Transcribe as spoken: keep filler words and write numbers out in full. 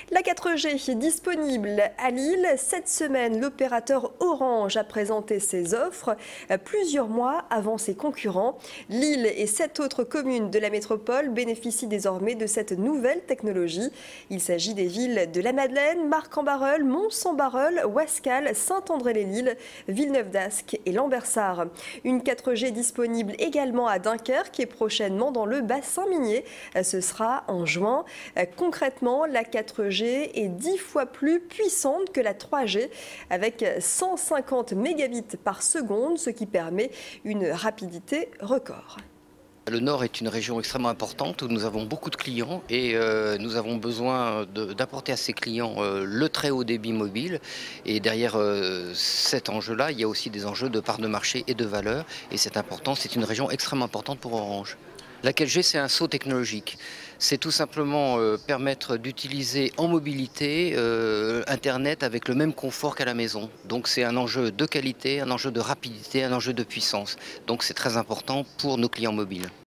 La quatre G est disponible à Lille. Cette semaine, l'opérateur Orange a présenté ses offres plusieurs mois avant ses concurrents. Lille et sept autres communes de la métropole bénéficient désormais de cette nouvelle technologie. Il s'agit des villes de La Madeleine, Marcq-en-Barœul, Mons-en-Barœul, Ouascal, Saint-André-les-Lilles, Villeneuve-d'Ascq et Lambersart. Une quatre G disponible également à Dunkerque et prochainement dans le bassin minier. Ce sera en juin. Concrètement, la quatre G est dix fois plus puissante que la trois G avec cent cinquante mégabits par seconde, ce qui permet une rapidité record. Le Nord est une région extrêmement importante où nous avons beaucoup de clients et euh, nous avons besoin d'apporter à ces clients euh, le très haut débit mobile. Et derrière euh, cet enjeu-là, il y a aussi des enjeux de part de marché et de valeur. Et c'est important, c'est une région extrêmement importante pour Orange. La quatre G, c'est un saut technologique. C'est tout simplement euh, permettre d'utiliser en mobilité euh, Internet avec le même confort qu'à la maison. Donc c'est un enjeu de qualité, un enjeu de rapidité, un enjeu de puissance. Donc c'est très important pour nos clients mobiles.